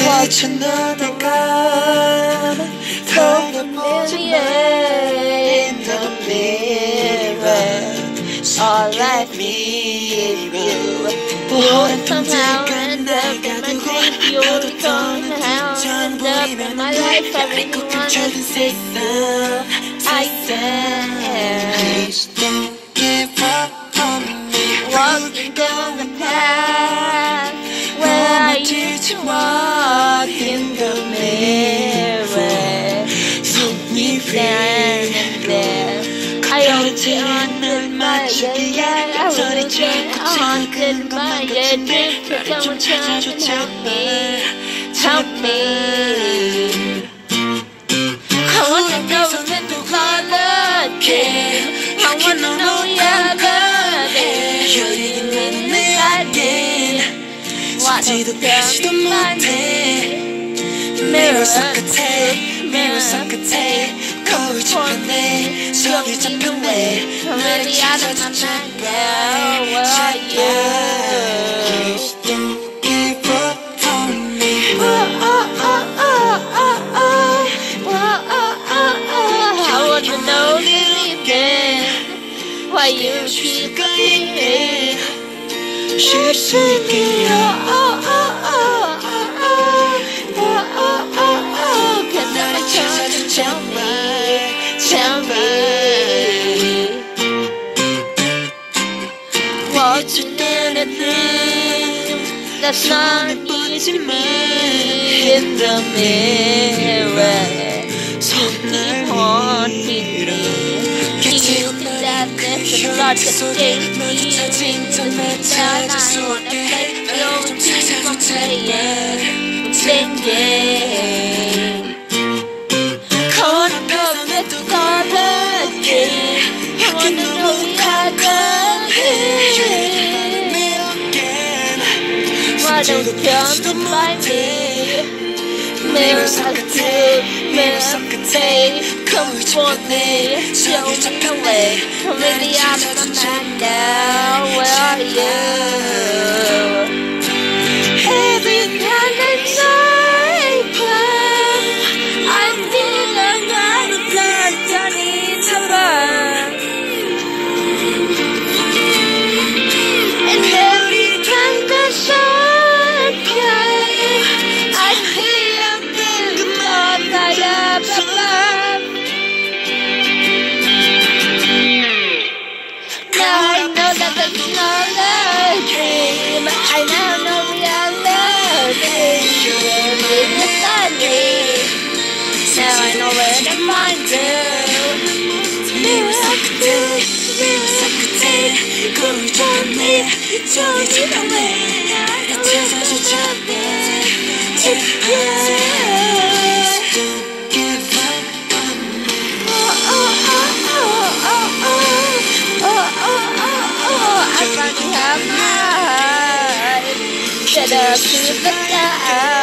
그저 너가 돌아보지 마 in the mirror all like me but somehow end up in my dreams you somehow end up in my life I really wanna say so I said please don't give up on me walking down the path where I used to walk in the mirror 손이 there and there I only on my yeah I was haunted by your dreams so help me I wanna know when the color came I wanna know your love you're the again 숨지도 펴지도 못해 mirror 끝에 거울 잡혔네 속이 잡혔네 너를 찾아 Where are you? Don't give up on me I wanna know the reason why you keep leaving She's taking Tell me what you gonna do that's not easy me in the mirror 손을 haunted me Keep that sadness and start to stay 진짜 날 찾을 수 없게 너무 찾아도 playing same game Caught up with the color game I wanna know your love Why don't you come to find me mirror 끝에 come for me show me the way I'm really out of my mind now Where are you? Every time I play I feel like I'm blood on each other And every time the sun plays I feel the love light up above Now I know that there's no love dream I now know we are loving You're beside me Now I know where to find you Mirror 끝에 거울 잡혔네 저기 잡혔네 날 찾아줘 잡네 Don't give up on me I finally have my heart Set up to the sky